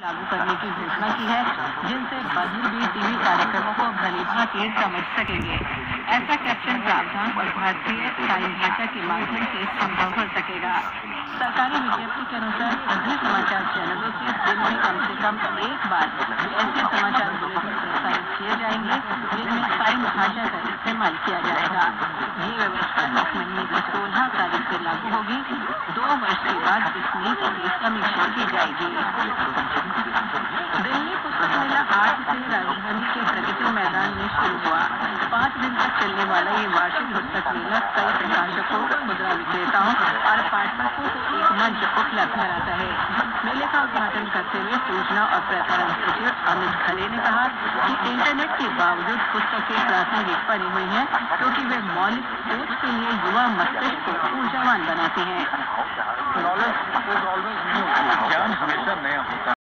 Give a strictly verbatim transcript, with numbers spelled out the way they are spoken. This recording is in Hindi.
लागू करने की घोषणा की है, जिनसे बधिर भी टीवी कार्यक्रमों को भली भांति समझ सकेंगे। ऐसा कैप्शन प्रावधान और भारतीय साइन भाषा के माध्यम से संभव हो सकेगा। सरकारी विज्ञप्ति के अनुसार सभी समाचार चैनलों से दिन में कम से कम एक बार ऐसे समाचार बुलेटिन प्रसारित किए जाएंगे जिनमें साइन भाषा का इस्तेमाल किया जाएगा। ये व्यवस्था इस महीने की सोलह तारीख से लागू होगी। दो वर्ष के बाद इस नीति की समीक्षा की जाएगी। दिल्ली पुस्तक मेला आज से राजधानी के प्रगति मैदान में शुरू हुआ। पाँच दिन तक चलने वाला ये वार्षिक पुस्तक मेला कई प्रकाशकों, खुदरा विक्रेताओं और पाठकों को एक मंच उपलब्ध कराता है। मेले का उद्घाटन करते हुए सूचना और प्रसारण सचिव अमित खरे ने कहा कि इंटरनेट के बावजूद पुस्तकें प्रासंगिक बनी हुई हैं, क्योंकि वे मौलिक सोच के लिए युवा मस्तिष्क को ऊर्जावान बनाती हैं। ज्ञान हमेशा नया होता है।